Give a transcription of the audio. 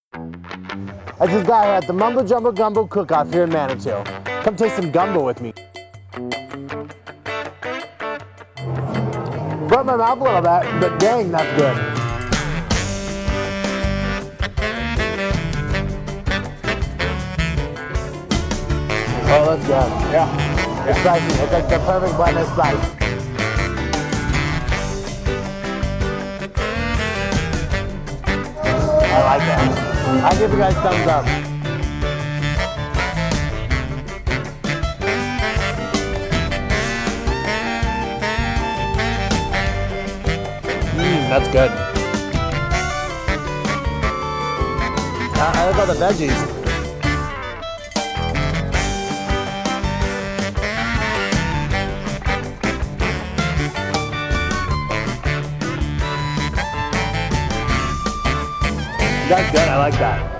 I just got here at the Mumbo Jumbo Gumbo Cook-off here in Manitou. Come taste some gumbo with me. Burnt my mouth a little bit, but dang, that's good. Oh, that's good. Yeah. It's spicy. It's like the perfect blend of spice. I like it. I give you guys thumbs up. That's good. I like all the veggies. That's good, I like that.